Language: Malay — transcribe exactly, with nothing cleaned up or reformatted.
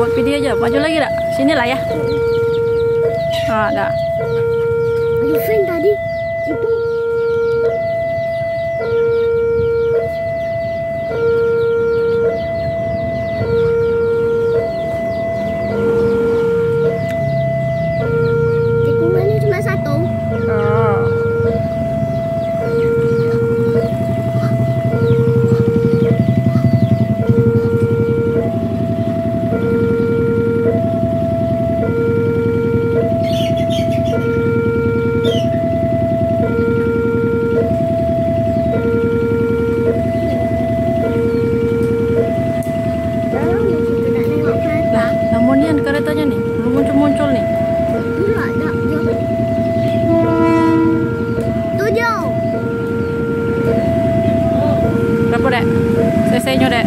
buat video aja. Maju lagi dah. Sini lah ya. Ah, dah. Ada fan tadi. Itu. Tikungannya cuma satu. Oh. Namunian keretanya nih, belum muncul-muncul nih. Dulu ada jauh. Tujuh. Berapa dek? Selesainya dek.